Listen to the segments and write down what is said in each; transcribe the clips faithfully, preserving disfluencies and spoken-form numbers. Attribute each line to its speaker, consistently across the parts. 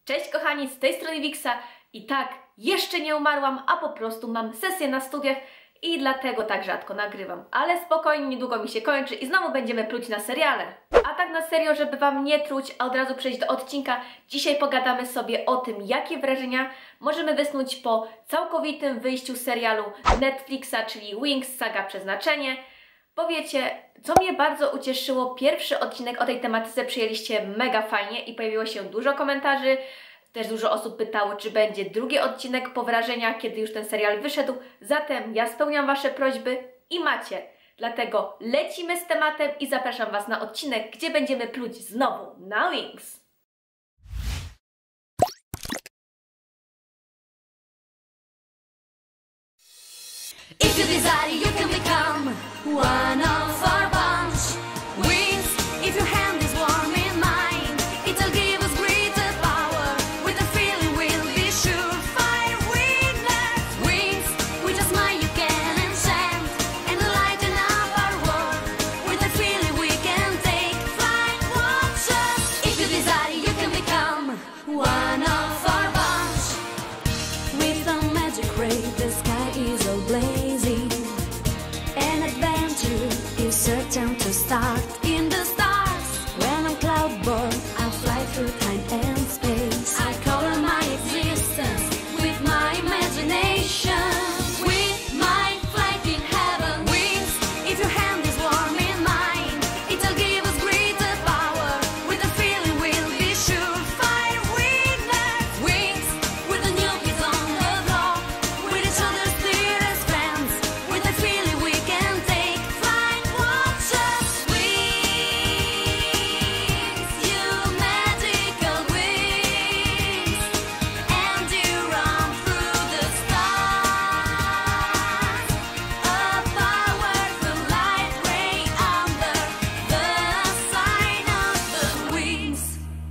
Speaker 1: Cześć kochani, z tej strony Wiksa i tak, jeszcze nie umarłam, a po prostu mam sesję na studiach i dlatego tak rzadko nagrywam. Ale spokojnie, niedługo mi się kończy i znowu będziemy pluć na seriale. A tak na serio, żeby Wam nie truć, a od razu przejść do odcinka, dzisiaj pogadamy sobie o tym, jakie wrażenia możemy wysnuć po całkowitym wyjściu serialu Netflixa, czyli Wings Saga Przeznaczenie. Bo wiecie, co mnie bardzo ucieszyło, pierwszy odcinek o tej tematyce przyjęliście mega fajnie i pojawiło się dużo komentarzy. Też dużo osób pytało, czy będzie drugi odcinek po wrażeniach, kiedy już ten serial wyszedł. Zatem ja spełniam Wasze prośby i macie. Dlatego lecimy z tematem i zapraszam Was na odcinek, gdzie będziemy pluć znowu na Wings.
Speaker 2: If you desire, you can become one of our bunch. Wings, if your hand is warm in mine, it'll give us greater power. With a feeling we'll be sure fire witness. Wings, with a smile you can enchant and lighten up our world. With a feeling we can take flight, watch us. If you desire, you can become one of our bunch. With a magic ray, the sky is all blazing. An adventure is certain to start in the stars. When I'm cloudborn, I fly through time and space. I color my existence with my imagination. With my flight in heaven. Wings, if your hand is warm in mine, it'll give us greater power. With a feeling we'll be sure fire witness. Wings, with a new kids on the block, with each other's dearest friends. With a feeling we can take flight, watch us. Wings, you magical wings, and you run through the stars. A powerful light ray under the sign of the wings.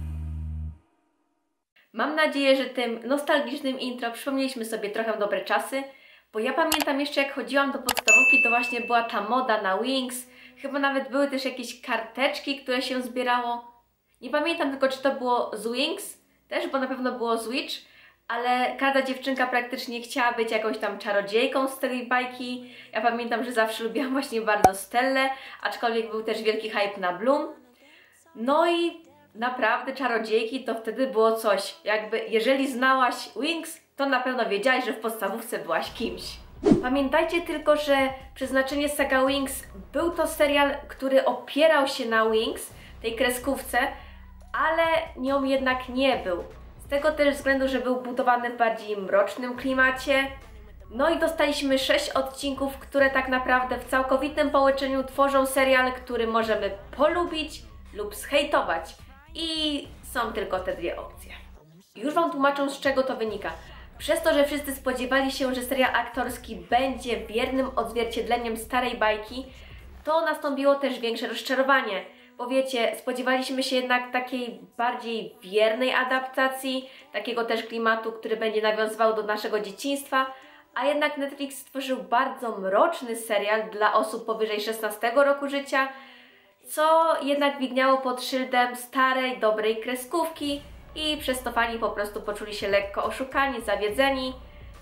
Speaker 1: Mam nadzieję, że tym nostalgicznym intro przypomnieliśmy sobie trochę dobre czasy, bo ja pamiętam jeszcze, jak chodziłam do podstawówki, to właśnie była ta moda na Wings. Chyba nawet były też jakieś karteczki, które się zbierało. Nie pamiętam tylko, czy to było z Wings, też, bo na pewno było z Witch, ale każda dziewczynka praktycznie chciała być jakąś tam czarodziejką z tej bajki. Ja pamiętam, że zawsze lubiłam właśnie bardzo Stellę, aczkolwiek był też wielki hype na Bloom. No i naprawdę czarodziejki to wtedy było coś. Jakby jeżeli znałaś Wings, to na pewno wiedziałaś, że w podstawówce byłaś kimś. Pamiętajcie tylko, że Przeznaczenie Saga Wings był to serial, który opierał się na Wings, tej kreskówce, ale nią jednak nie był. Z tego też względu, że był budowany w bardziej mrocznym klimacie. No i dostaliśmy sześć odcinków, które tak naprawdę w całkowitym połączeniu tworzą serial, który możemy polubić lub zhejtować. I są tylko te dwie opcje. Już Wam tłumaczę, z czego to wynika. Przez to, że wszyscy spodziewali się, że serial aktorski będzie wiernym odzwierciedleniem starej bajki, to nastąpiło też większe rozczarowanie. Bo wiecie, spodziewaliśmy się jednak takiej bardziej wiernej adaptacji, takiego też klimatu, który będzie nawiązywał do naszego dzieciństwa, a jednak Netflix stworzył bardzo mroczny serial dla osób powyżej szesnastego roku życia, co jednak widniało pod szyldem starej, dobrej kreskówki i przez to fani po prostu poczuli się lekko oszukani, zawiedzeni.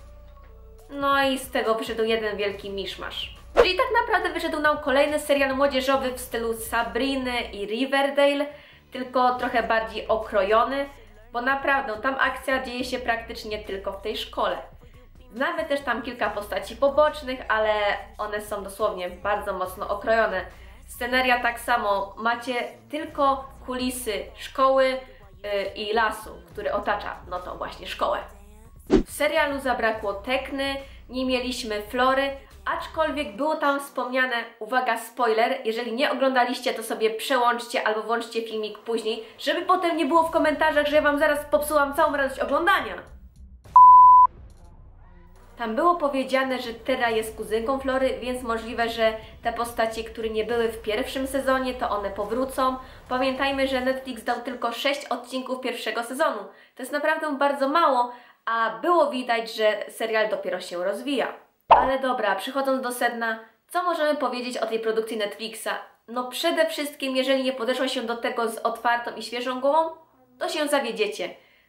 Speaker 1: No i z tego wyszedł jeden wielki miszmasz. Czyli tak naprawdę wyszedł nam kolejny serial młodzieżowy w stylu Sabriny i Riverdale, tylko trochę bardziej okrojony, bo naprawdę tam akcja dzieje się praktycznie tylko w tej szkole. Znamy też tam kilka postaci pobocznych, ale one są dosłownie bardzo mocno okrojone. Sceneria tak samo, macie tylko kulisy szkoły yy, i lasu, który otacza, no to właśnie szkołę. W serialu zabrakło Tekny, nie mieliśmy Flory, aczkolwiek było tam wspomniane, uwaga spoiler, jeżeli nie oglądaliście, to sobie przełączcie albo włączcie filmik później, żeby potem nie było w komentarzach, że ja Wam zaraz popsułam całą radość oglądania. Tam było powiedziane, że Terra jest kuzynką Flory, więc możliwe, że te postacie, które nie były w pierwszym sezonie, to one powrócą. Pamiętajmy, że Netflix dał tylko sześć odcinków pierwszego sezonu. To jest naprawdę bardzo mało, a było widać, że serial dopiero się rozwija. Ale dobra, przechodząc do sedna, co możemy powiedzieć o tej produkcji Netflixa? No przede wszystkim, jeżeli nie podeszło się do tego z otwartą i świeżą głową, to się zawiedziecie.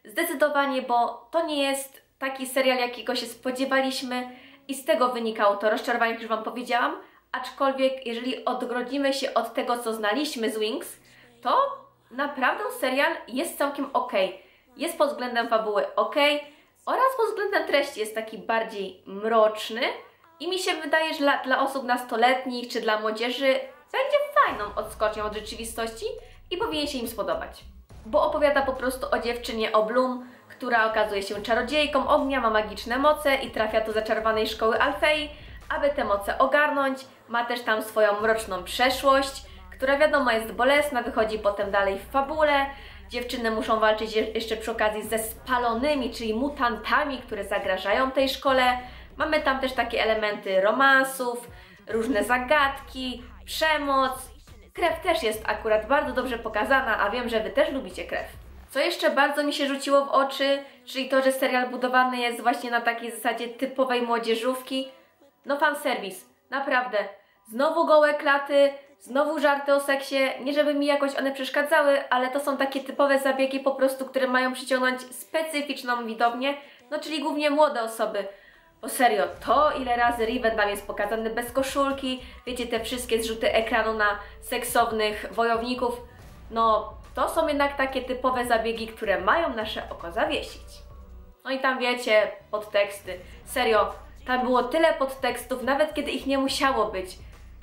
Speaker 1: Zdecydowanie, bo to nie jest taki serial, jakiego się spodziewaliśmy i z tego wynikało to rozczarowanie, jak już Wam powiedziałam. Aczkolwiek, jeżeli odgrodzimy się od tego, co znaliśmy z Wings, to naprawdę serial jest całkiem ok. Jest pod względem fabuły ok oraz pod względem treści jest taki bardziej mroczny i mi się wydaje, że dla, dla osób nastoletnich czy dla młodzieży będzie fajną odskocznią od rzeczywistości i powinien się im spodobać. Bo opowiada po prostu o dziewczynie, o Bloom, która okazuje się czarodziejką ognia, ma magiczne moce i trafia do zaczarowanej szkoły Alfei, aby te moce ogarnąć. Ma też tam swoją mroczną przeszłość, która wiadomo jest bolesna, wychodzi potem dalej w fabule. Dziewczyny muszą walczyć jeszcze przy okazji ze spalonymi, czyli mutantami, które zagrażają tej szkole. Mamy tam też takie elementy romansów, różne zagadki, przemoc. Krew też jest akurat bardzo dobrze pokazana, a wiem, że Wy też lubicie krew. Co jeszcze bardzo mi się rzuciło w oczy, czyli to, że serial budowany jest właśnie na takiej zasadzie typowej młodzieżówki. No fanserwis, naprawdę. Znowu gołe klaty, znowu żarty o seksie, nie żeby mi jakoś one przeszkadzały, ale to są takie typowe zabiegi po prostu, które mają przyciągnąć specyficzną widownię, no czyli głównie młode osoby. Bo serio, to ile razy Riven tam jest pokazany bez koszulki, wiecie, te wszystkie zrzuty ekranu na seksownych wojowników, no to są jednak takie typowe zabiegi, które mają nasze oko zawiesić. No i tam wiecie, podteksty, serio, tam było tyle podtekstów, nawet kiedy ich nie musiało być.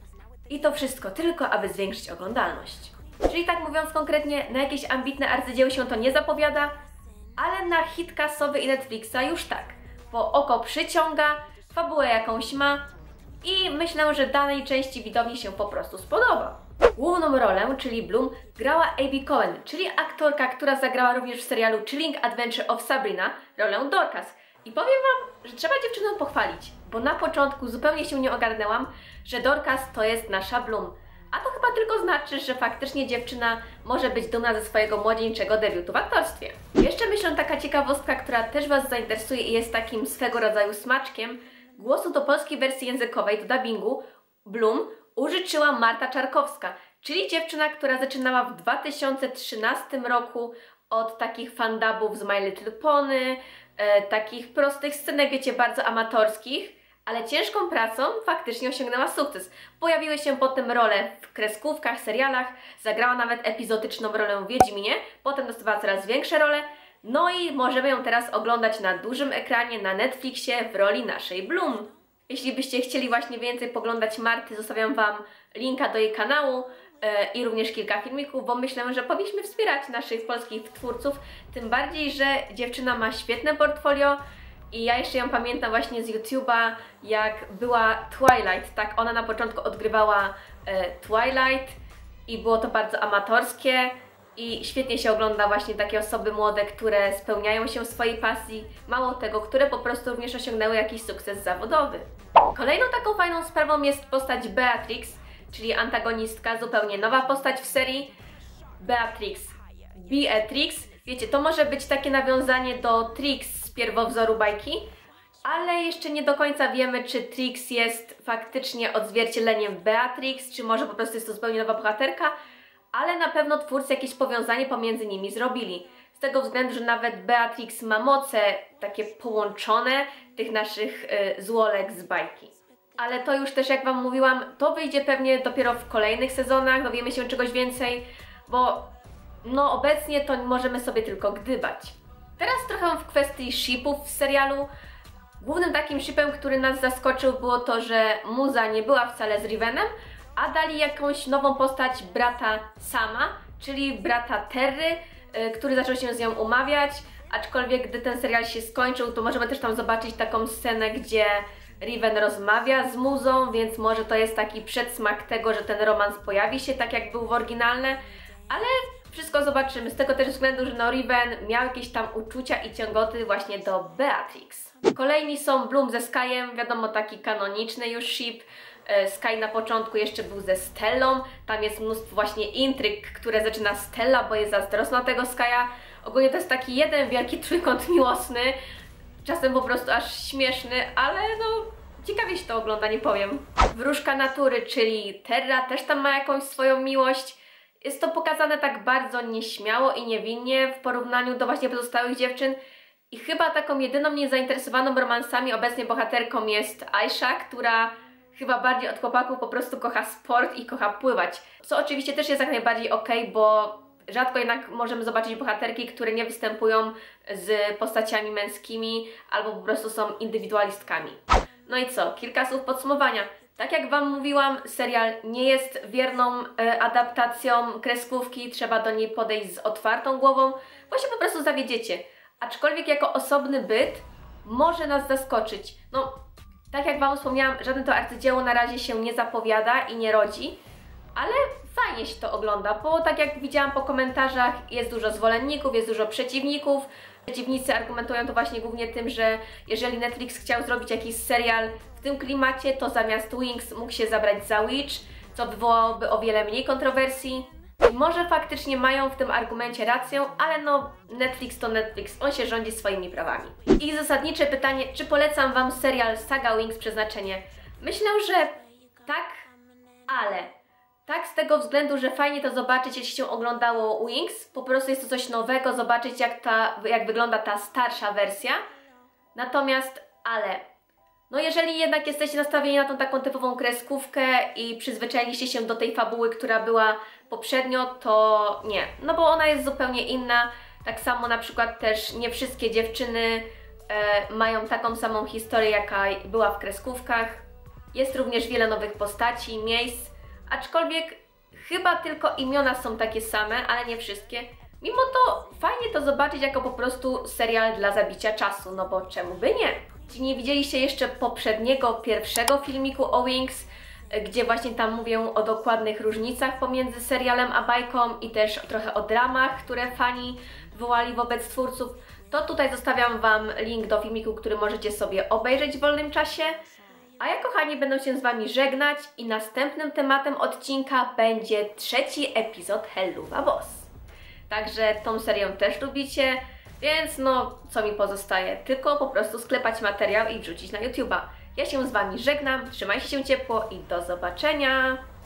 Speaker 1: I to wszystko tylko, aby zwiększyć oglądalność. Czyli tak mówiąc konkretnie, na jakieś ambitne arcydzieło się to nie zapowiada, ale na hit kasowy i Netflixa już tak. Bo oko przyciąga, fabułę jakąś ma i myślę, że danej części widowni się po prostu spodoba. Główną rolę, czyli Bloom, grała Abby Cohen, czyli aktorka, która zagrała również w serialu Chilling Adventure of Sabrina rolę Dorcas. I powiem Wam, że trzeba dziewczynę pochwalić, bo na początku zupełnie się nie ogarnęłam, że Dorcas to jest nasza Bloom. A to chyba tylko znaczy, że faktycznie dziewczyna może być dumna ze swojego młodzieńczego debiutu w aktorstwie. Jeszcze myślę, taka ciekawostka, która też Was zainteresuje i jest takim swego rodzaju smaczkiem. Głosu do polskiej wersji językowej, do dubbingu Bloom użyczyła Marta Czarkowska, czyli dziewczyna, która zaczynała w dwa tysiące trzynastym roku od takich fandubów z My Little Pony, e, takich prostych scenek, wiecie, bardzo amatorskich, ale ciężką pracą faktycznie osiągnęła sukces. Pojawiły się potem role w kreskówkach, serialach, zagrała nawet epizodyczną rolę w Wiedźminie, potem dostawała coraz większe role, no i możemy ją teraz oglądać na dużym ekranie, na Netflixie w roli naszej Bloom. Jeśli byście chcieli właśnie więcej poglądać Marty, zostawiam Wam linka do jej kanału yy, i również kilka filmików, bo myślę, że powinniśmy wspierać naszych polskich twórców, tym bardziej, że dziewczyna ma świetne portfolio i ja jeszcze ją pamiętam właśnie z YouTube'a, jak była Twilight, tak, ona na początku odgrywała yy, Twilight i było to bardzo amatorskie i świetnie się ogląda właśnie takie osoby młode, które spełniają się w swojej pasji, mało tego, które po prostu również osiągnęły jakiś sukces zawodowy. Kolejną taką fajną sprawą jest postać Beatrix, czyli antagonistka, zupełnie nowa postać w serii. Beatrix, Beatrix, wiecie, to może być takie nawiązanie do Trix z pierwowzoru bajki, ale jeszcze nie do końca wiemy, czy Trix jest faktycznie odzwierciedleniem Beatrix, czy może po prostu jest to zupełnie nowa bohaterka, ale na pewno twórcy jakieś powiązanie pomiędzy nimi zrobili. Z tego względu, że nawet Beatrix ma moce takie połączone tych naszych y, złolek z bajki. Ale to już też, jak Wam mówiłam, to wyjdzie pewnie dopiero w kolejnych sezonach, dowiemy się czegoś więcej, bo no obecnie to możemy sobie tylko gdybać. Teraz trochę w kwestii shipów w serialu. Głównym takim shipem, który nas zaskoczył, było to, że Muza nie była wcale z Rivenem, a dali jakąś nową postać brata Sama, czyli brata Terry, yy, który zaczął się z nią umawiać, aczkolwiek gdy ten serial się skończył, to możemy też tam zobaczyć taką scenę, gdzie Riven rozmawia z Muzą, więc może to jest taki przedsmak tego, że ten romans pojawi się tak jak był w oryginalne, ale wszystko zobaczymy, z tego też względu, że no Riven miał jakieś tam uczucia i ciągoty właśnie do Beatrix. Kolejni są Bloom ze Skyem, wiadomo, taki kanoniczny już ship. Sky na początku jeszcze był ze Stellą, tam jest mnóstwo właśnie intryg, które zaczyna Stella, bo jest zazdrosna tego Sky'a. Ogólnie to jest taki jeden wielki trójkąt miłosny, czasem po prostu aż śmieszny, ale no ciekawie się to ogląda, nie powiem. Wróżka natury, czyli Terra, też tam ma jakąś swoją miłość Jest to pokazane tak bardzo nieśmiało i niewinnie w porównaniu do właśnie pozostałych dziewczyn. I chyba taką jedyną niezainteresowaną romansami obecnie bohaterką jest Aisha, która chyba bardziej od chłopaków po prostu kocha sport i kocha pływać. Co oczywiście też jest jak najbardziej okej, okay, bo rzadko jednak możemy zobaczyć bohaterki, które nie występują z postaciami męskimi albo po prostu są indywidualistkami. No i co? Kilka słów podsumowania. Tak jak Wam mówiłam, serial nie jest wierną e, adaptacją kreskówki, trzeba do niej podejść z otwartą głową, bo się po prostu zawiedziecie. Aczkolwiek jako osobny byt może nas zaskoczyć. No, tak jak Wam wspomniałam, żadne to arcydzieło na razie się nie zapowiada i nie rodzi, ale fajnie się to ogląda, bo tak jak widziałam po komentarzach, jest dużo zwolenników, jest dużo przeciwników. Przeciwnicy argumentują to właśnie głównie tym, że jeżeli Netflix chciał zrobić jakiś serial w tym klimacie, to zamiast Wings mógł się zabrać za Witch, co wywołałoby o wiele mniej kontrowersji. I może faktycznie mają w tym argumencie rację, ale no Netflix to Netflix, on się rządzi swoimi prawami. I zasadnicze pytanie, czy polecam Wam serial Saga Wings Przeznaczenie? Myślę, że tak, ale tak z tego względu, że fajnie to zobaczyć, jeśli się oglądało Wings, po prostu jest to coś nowego, zobaczyć jak, ta, jak wygląda ta starsza wersja. Natomiast, ale, no jeżeli jednak jesteście nastawieni na tą taką typową kreskówkę i przyzwyczailiście się do tej fabuły, która była poprzednio, to nie, no bo ona jest zupełnie inna. Tak samo na przykład też nie wszystkie dziewczyny e, mają taką samą historię, jaka była w kreskówkach. Jest również wiele nowych postaci, miejsc, aczkolwiek chyba tylko imiona są takie same, ale nie wszystkie. Mimo to fajnie to zobaczyć jako po prostu serial dla zabicia czasu, no bo czemu by nie? Jeśli nie widzieliście jeszcze poprzedniego, pierwszego filmiku o Wings, gdzie właśnie tam mówię o dokładnych różnicach pomiędzy serialem a bajką i też trochę o dramach, które fani wywołali wobec twórców, to tutaj zostawiam Wam link do filmiku, który możecie sobie obejrzeć w wolnym czasie. A ja, kochani, będę się z Wami żegnać i następnym tematem odcinka będzie trzeci epizod Helluva Boss. Także tą serię też lubicie, więc no, co mi pozostaje? Tylko po prostu sklepać materiał i wrzucić na YouTube'a. Ja się z Wami żegnam, trzymajcie się ciepło i do zobaczenia!